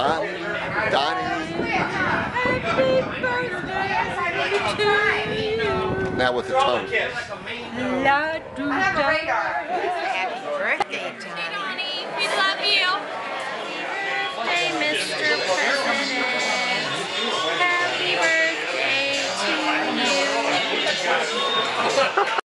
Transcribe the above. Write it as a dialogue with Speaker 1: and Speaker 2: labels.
Speaker 1: Donnie.
Speaker 2: Happy birthday to you.
Speaker 1: Now with the tongue.
Speaker 2: La do
Speaker 3: Happy
Speaker 2: birthday,
Speaker 3: Donnie. We love you.
Speaker 2: Hey, Mr. President.